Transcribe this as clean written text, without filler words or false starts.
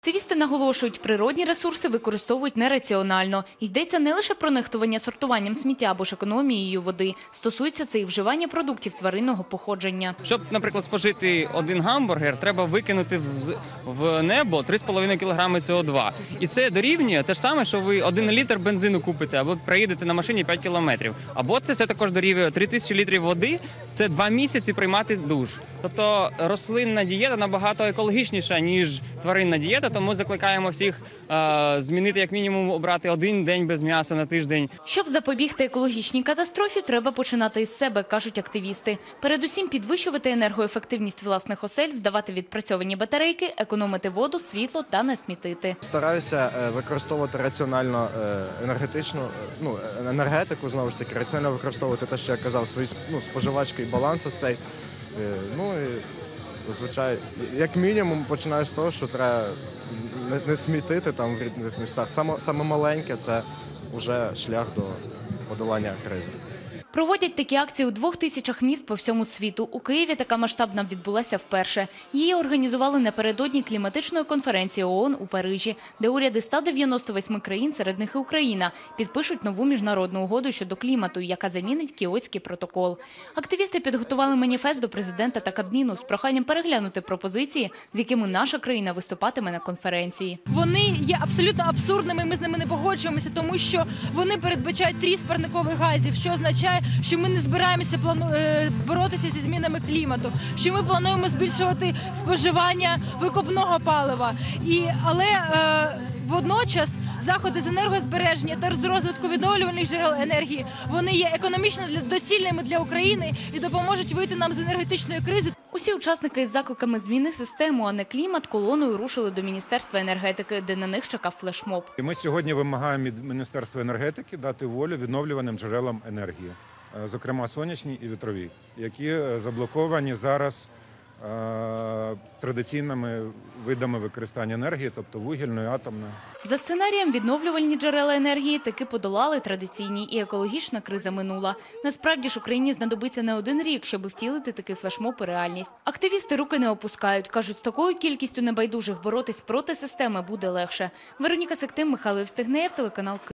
Активісти наголошують, природні ресурси використовують нераціонально. Йдеться не лише про нехтування сортуванням сміття або ж економією води. Стосується це і вживання продуктів тваринного походження. Щоб, наприклад, спожити один гамбургер, треба викинути в небо 3,5 кг СО2. І це дорівнює те ж саме, що ви 1 літр бензину купите або проїдете на машині 5 кілометрів. Або це також дорівнює 3000 літрів води, це 2 місяці приймати душ. Тобто рослинна дієта набагато екологічніша, ніж тваринна дієта, тому закликаємо всіх змінити, як мінімум, обрати 1 день без м'яса на тиждень. Щоб запобігти екологічній катастрофі, треба починати із себе, кажуть активісти. Передусім підвищувати енергоефективність власних осель, здавати відпрацьовані батарейки, економити воду, світло та не смітити. Стараюся використовувати раціонально енергетику, знову ж таки, раціонально використовувати те, що я казав, свій споживацький баланс оцей. І, зазвичай, як мінімум, починаю з того, що треба не смітити там в різних містах. Саме маленьке – це вже шлях до подолання кризи. Проводять такі акції у 2000 міст по всьому світу. У Києві така масштабна відбулася вперше. Її організували напередодні кліматичної конференції ООН у Парижі, де уряди 198 країн, серед них і Україна, підпишуть нову міжнародну угоду щодо клімату, яка замінить Кіотський протокол. Активісти підготували маніфест до президента та Кабміну з проханням переглянути пропозиції, з якими наша країна виступатиме на конференції. Вони є абсолютно абсурдними, ми з ними не погоджуємося, тому що вони передбачають тріс парникових газів, що означає, що ми не збираємося боротися зі змінами клімату, що ми плануємо збільшувати споживання викопного палива. Але водночас заходи з енергозбереження та з розвитку відновлювальних джерел енергії, вони є економічно доцільними для України і допоможуть вийти нам з енергетичної кризи. Усі учасники із закликами зміни систему, а не клімат, колоною рушили до Міністерства енергетики, де на них чекав флешмоб. Ми сьогодні вимагаємо від Міністерства енергетики дати волю відновлюваним джерелам енергії, зокрема сонячні і вітрові, які заблоковані зараз традиційними видами використання енергії, тобто вугільної, атомної. За сценарієм, відновлювальні джерела енергії таки подолали традиційні, і екологічна криза минула. Насправді ж Україні знадобиться не 1 рік, щоб втілити такий флешмоб у реальність. Активісти руки не опускають. Кажуть, з такою кількістю небайдужих боротись проти системи буде легше. Вероніка Сектим, Михайло Євстигнєєв, телеканал Київ.